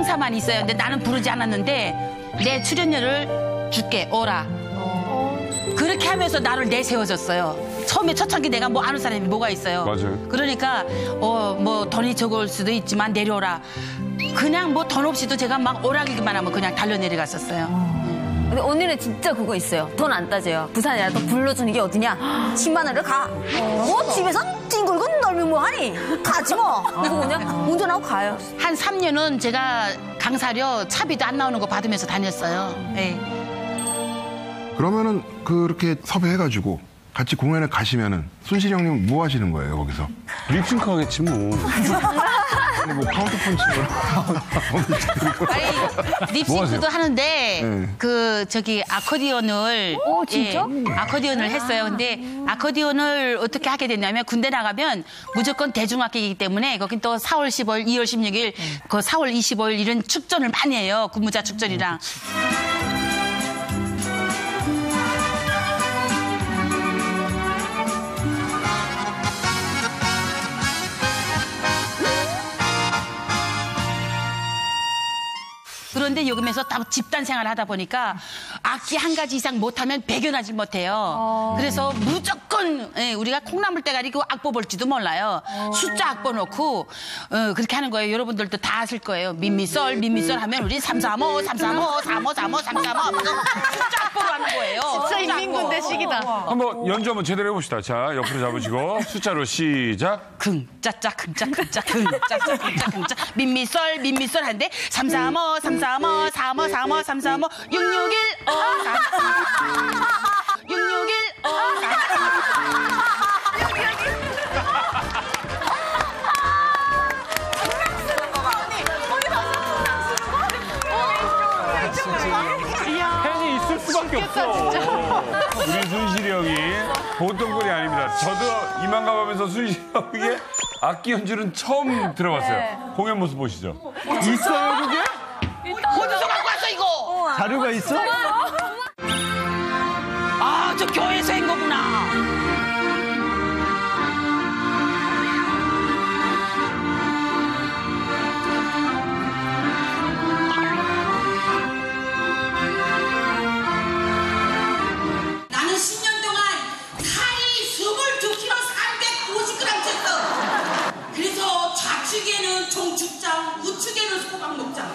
행사만 있어요. 근데 나는 부르지 않았는데 내 출연료를 줄게 오라. 그렇게 하면서 나를 내세워줬어요. 처음에 초창기 내가 뭐 아는 사람이 뭐가 있어요. 맞아요. 그러니까 뭐 돈이 적을 수도 있지만 내려오라. 그냥 뭐 돈 없이도 제가 막 오라기만 하면 그냥 달려 내려갔었어요. 근데 언니는 진짜 그거 있어요. 돈 안 따져요. 부산이라도 불러주는 게 어디냐? 10만 원을 가. 집에서 뒹굴고 놀면 뭐하니? 가지 뭐. 그리고 그냥 운전하고 가요. 한 3년은 제가 강사료 차비도 안 나오는 거 받으면서 다녔어요. 네. 그러면은 그렇게 섭외해가지고 같이 공연에 가시면은 순실 형님 뭐 하시는 거예요 거기서? 립싱크 하겠지 뭐. 아니 뭐 카운터 펀치를 아니, 립싱크도 하는데 아코디언을 진짜? 아코디언을 했어요. 근데 아코디언을 어떻게 하게 됐냐면 군대 나가면 무조건 대중악기이기 때문에 거긴 또 4월 15일, 2월 16일, 그 4월 25일 이런 축전을 많이 해요. 군무자 축전이랑. 그런데 여기면서 집단 생활을 하다 보니까 악기 한 가지 이상 못하면 배견하지 못해요. 그래서 무조건 우리가 콩나물 대가리 그 악보 볼지도 몰라요. 숫자 악보 놓고 그렇게 하는 거예요. 여러분들도 다 아실 거예요. 미미썰 하면 우리 335, 335, 35, 35, 335 숫자 악보로 하는 거예요. 진짜 인민군대 식이다. 한번 연주 한번 제대로 해봅시다. 자, 옆으로 잡으시고 숫자로 시작. 긍짜짜 긍짜 긍짜 긍짜짜 긍짜 긍짜 민미썰 하는데 335 335 35 35 335 661 661 팬이 있을 수밖에 없어. 우리 순실이 형이 보통 꼴이 아닙니다. 저도 이만 가보면서 순실이 형에게 악기 연주는 처음 들어봤어요. 공연 모습 보시죠. 있어요 그게? 어디서 갖고 왔어 이거? 자료가 있어? 아, 저 교회에서 한 거구나. 나는 10년 동안 살이 22kg 350g 쪘어. 그래서 좌측에는 종축장, 우측에는 소박목장.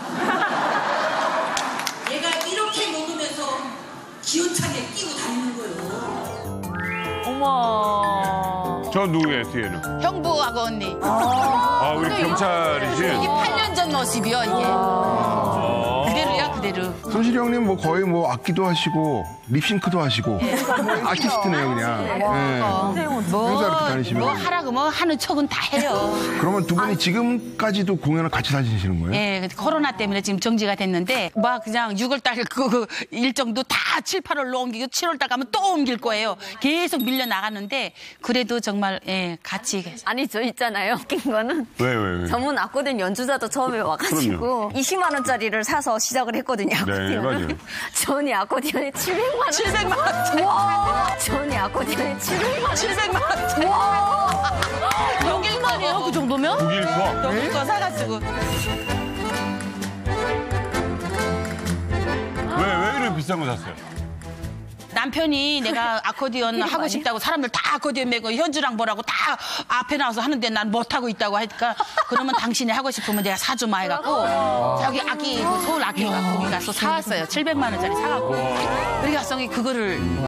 얘가 이렇게 먹으면서 기운차게 끼고 다니는 거예요. 어머. 저 누구예요, 뒤에는? 형부하고 언니. 아, 우리 경찰이지? 이게 8년 전 모습이요, 이게. 그대로야, 그대로. 순실 형님 뭐 거의 뭐 악기도 하시고 립싱크도 하시고 뭐 아티스트네요 그냥. 네. 항상 이렇게 다니시면. 뭐 하라고 뭐 하는 척은 다 해요. 그러면 두 분이 지금까지도 공연을 같이 다니시는 거예요? 예, 코로나 때문에 지금 정지가 됐는데 막 그냥 6월달 그 일정도 다 7, 8월로 옮기고 7월달 가면 또 옮길 거예요. 계속 밀려 나가는데 그래도 정말 같이. 아니 저 있잖아요. 웃긴 거는 왜? 전문 악보된 연주자도 처음에 와가지고 20만 원짜리를 사서 시작을 했거든요. 네, 맞아요. 전이 아코디언에 700만 원. 700만 원짜리. 와. 전이 아코디언에 700만 원. 700만 원짜리. 와. 6일만이에요, 그 정도면? 6일 거? 여기 거 사가지고. 왜 이렇게 비싼 거 샀어요? 남편이 내가 아코디언 하고 싶다고 사람들 다 아코디언 메고 현주랑 뭐라고 다 앞에 나와서 하는데 난 못하고 있다고 하니까 그러면 당신이 하고 싶으면 내가 사주마 해갖고 저기 악기 서울 악기로 갖고 가서 사왔어요. 700만 원짜리 사갖고 그래서 그거를